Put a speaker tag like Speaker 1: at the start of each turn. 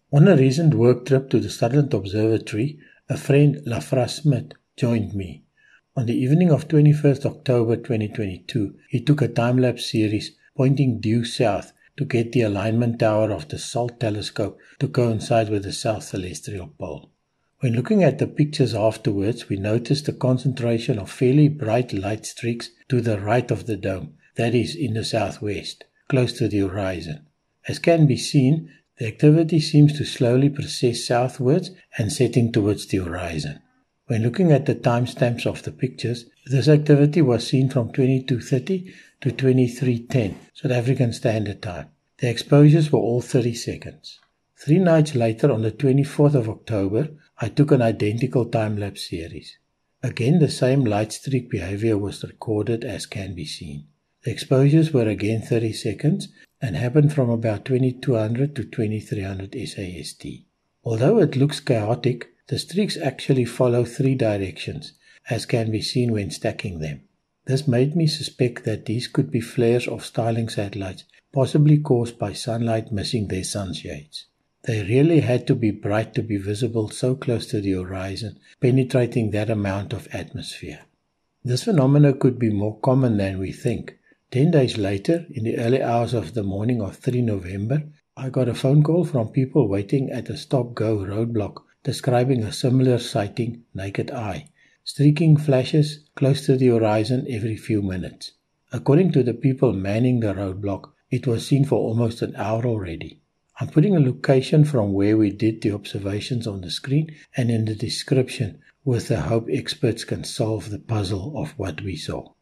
Speaker 1: On a recent work trip to the Sutherland Observatory, a friend, Lafra Smith, joined me. On the evening of 21st October 2022, he took a time-lapse series pointing due south to get the alignment tower of the SALT telescope to coincide with the south celestial pole. When looking at the pictures afterwards, we noticed a concentration of fairly bright light streaks to the right of the dome, that is, in the southwest, close to the horizon. As can be seen, the activity seems to slowly process southwards and setting towards the horizon. When looking at the timestamps of the pictures, this activity was seen from 22:30 to 23:10 South African Standard Time. The exposures were all 30 seconds. 3 nights later, on the 24th of October, I took an identical time-lapse series. Again, the same light streak behavior was recorded as can be seen. The exposures were again 30 seconds and happened from about 2200 to 2300 SAST. Although it looks chaotic, the streaks actually follow 3 directions, as can be seen when stacking them. This made me suspect that these could be flares of Starlink satellites, possibly caused by sunlight missing their sunshades. They really had to be bright to be visible so close to the horizon, penetrating that amount of atmosphere. This phenomena could be more common than we think. 10 days later, in the early hours of the morning of 3 November, I got a phone call from people waiting at a stop-go roadblock describing a similar sighting naked eye, streaking flashes close to the horizon every few minutes. According to the people manning the roadblock, it was seen for almost an hour already. I'm putting a location from where we did the observations on the screen and in the description with the hope experts can solve the puzzle of what we saw.